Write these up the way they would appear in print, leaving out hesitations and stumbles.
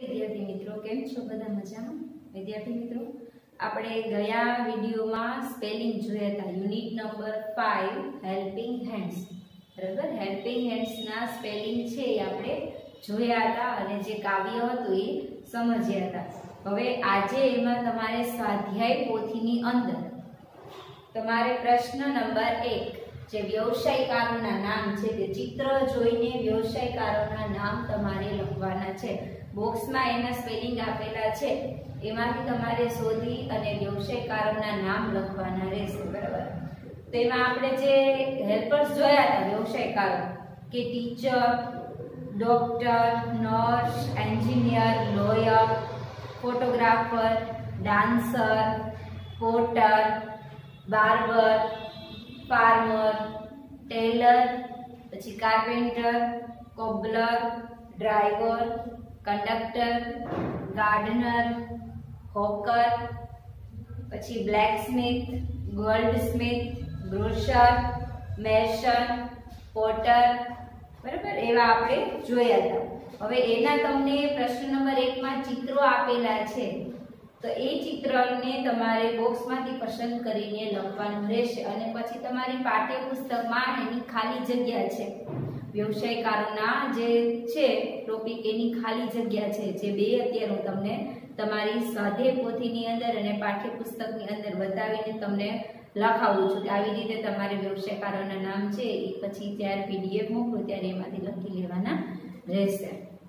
विद्यार्थी मित्रों केम छो बधा मजामां। विद्यार्थी मित्रों આપણે ગયા વિડિયોમાં સ્પેલિંગ જોયા હતા યુનિટ નંબર 5 હેલ્પિંગ હેન્ડ્સ બરાબર। હેલ્પિંગ હેન્ડ્સ ના સ્પેલિંગ છે એ આપણે જોયા હતા અને જે કાવ્ય હતું એ સમજ્યા હતા। હવે આજે એમાં તમારે સ્વાધ્યાય પોથીની અંદર તમારે પ્રશ્ન નંબર 1 જે વ્યવસાયકારોના નામ છે તે ચિત્ર જોઈને વ્યવસાયકારોના નામ તમારે લખવાના છે। બોક્સમાં એના સ્પેલિંગ આપેલા છે એમાંથી તમારે શોધી અને વ્યવસાયકારોના નામ લખવાના રહેશે બરાબર। તો એમાં આપણે જે હેલ્પર્સ જોયા હતા વ્યવસાયકારો કે teacher, doctor, nurse, engineer, lawyer, photographer, dancer, potter, barber, farmer, tailor, पछी carpenter, cobbler, driver, conductor, gardener, hawker, पछी blacksmith, goldsmith, grocer, mason, potter बराबर एवा आपणे जोया था। हवे एना तमने प्रश्न नंबर 1 में चित्रों आपेला छे तो ए चित्रने तमारे बॉक्स मांथी पसंद करीने लखवानुं रहेशे अने पछी तमारी पाठ्यपुस्तकमां एनी खाली जग्या छे व्यवसायकारोना जे छे टॉपिक एनी खाली जग्या छे जे बे अत्यारे हुं तमने तमारी स्वाध्याय पोथीनी अंदर अने पाठ्यपुस्तकनी अंदर बतावीने तमने लखावुं छुं के आवी रीते तमारे व्यवसायकारोना नाम छे ए पछी त्यारे पीडीएफ मोकलो त्यारे एमांथी लखी लेवाना रहेशे।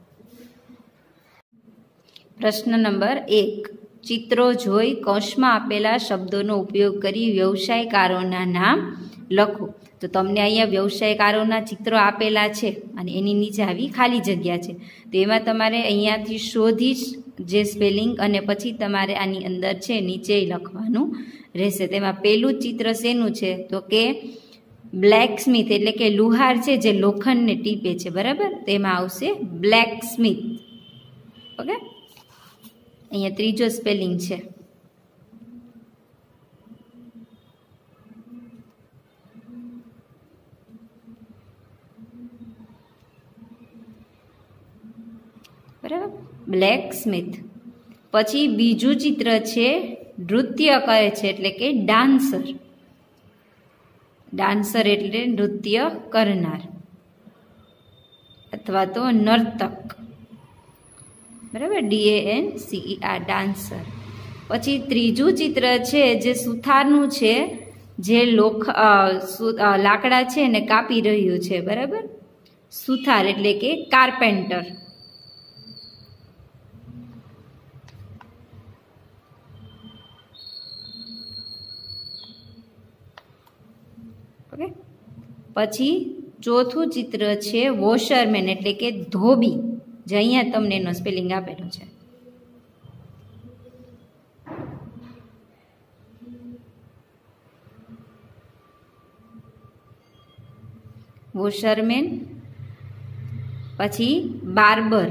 प्रश्न नंबर 1 चित्रों जोई कौशमां आपेला शब्दोनो उपयोग करी व्यवसायकारोना नाम लखो। तो तमने अहींया व्यवसायकारोना चित्रों आपेला छे अने एनी नीचे आवी खाली जग्या छे तो एमां तमारे अहींयाथी शोधी जे स्पेलिंग अने पछी तमारे आनी अंदर छे नीचे लखवानुं रहेशे। तेमां पेलुं चित्र शेनुं छे तो के ब्लेकस्मिथ एटले के लुहार छे जे लोखंडने टीपे छे बराबर। तेमां आवशे ब्लेकस्मिथ। ओके अहींया त्रीजो स्पेलिंग छे बराबर ब्लेकस्मिथ। पछी बीजू चित्र छे नृत्य करे छे एटले के डांसर। डांसर एटले नृत्य करनार अथवा तो नर्तक बराबर DANCER डांसर। पछी त्रीजू चित्र छे जे सुथारनुं छे जे लाकड़ा छे ने कापी रह्युं छे बराबर। सुथार एटले के कार्पेंटर। ओके पछी चौथुं चित्र छे वॉशरमेन एटले के धोबी जे अहींया तमने एनो स्पेलिंग आपेलो छे। वॉशरमेन पछी बार्बर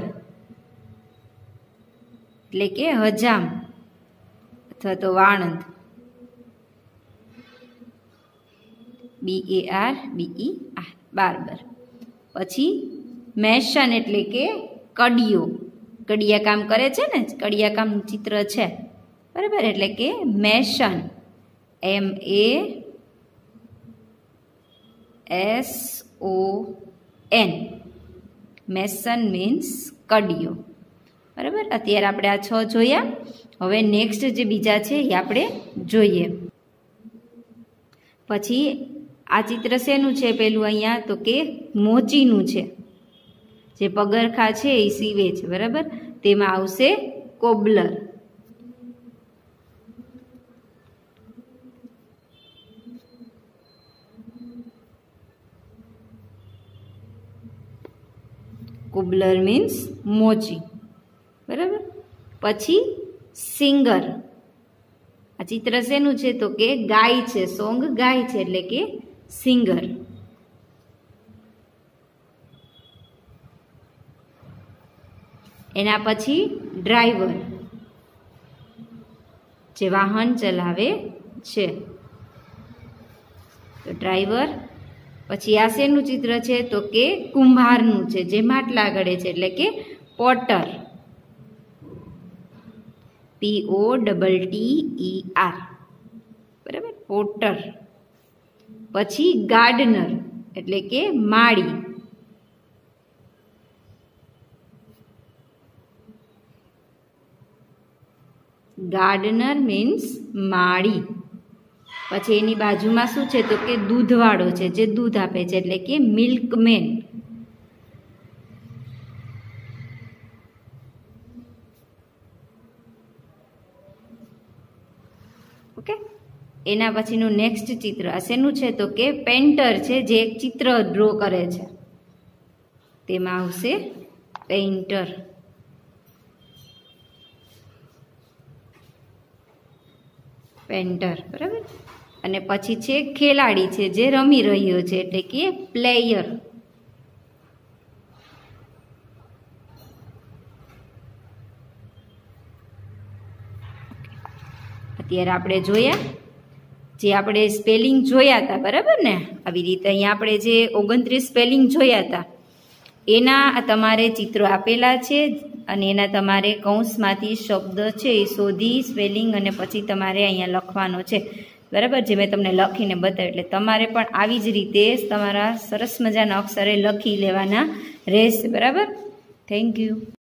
एटले के हजाम अथवा तो वाणंद BARBER बार्बर। पछी मेसन एटले के कडियो कडिया काम करे छे ने कडिया काम चित्र छे बराबर एटले के मेसन MASON मेसन मीन्स कडियो बराबर। अत्यारे आपणे आ 6 जोया। हवे नेक्स्ट जे बीजा छे ए आपणे जोईए। पछी आ चित्र शेनुं छे पेलुं अहींया तो के मोचीनुं छे जे पगरखा छे ए सीवे छे बराबर। तेमां आवशे कोबलर। कोबलर मीन्स मोची बराबर। पछी सिंगर आ चित्र शेनुं छे तो के गाय छे सोंग गाय छे एटले के सिंगर। एना पछी ड्राइवर जे वाहन चलावे छे तो ड्राइवर। पछी आ शेनुं चित्र छे तो के कुंभारनुं छे जे માટલા ઘડે છે એટલે કે પોટર। POTTER, બરાબર, પોટર. પછી ગાર્ડનર એટલે કે માળી. ગાર્ડનર મીન્સ માળી. પછી એની બાજુમાં શું છે તો કે દૂધવાળો છે, જે દૂધ આપે છે એટલે કે મિલ્કમેન. ઓકે, એના પછીનું નેક્સ્ટ ચિત્ર આ શેનું છે તો કે પેન્ટર છે, જે એક ચિત્ર ડ્રો કરે છે. તેમાં આવશે પેઇન્ટર. પેન્ટર, બરાબર. અને પછી છે ખેલાડી છે, જે રમી રહ્યો છે એટલે કે પ્લેયર. અત્યારે આપણે જોયા જે આપણે સ્પેલિંગ જોયા હતા, બરાબર ને. આવી રીતે અહીંયા આપણે જે 29 સ્પેલિંગ જોયા હતા એના તમારે ચિત્રો આપેલા છે અને એના તમારે કૌંસમાંથી શબ્દ છે એ શોધી સ્પેલિંગ અને પછી તમારે અહીંયા લખવાનો છે, બરાબર, જે મેં તમને લખીને બતાવ્યું. એટલે તમારે પણ આવી જ રીતે તમારા સરસ મજાના અક્ષરે લખી લેવાના રહેશે, બરાબર. Thank you.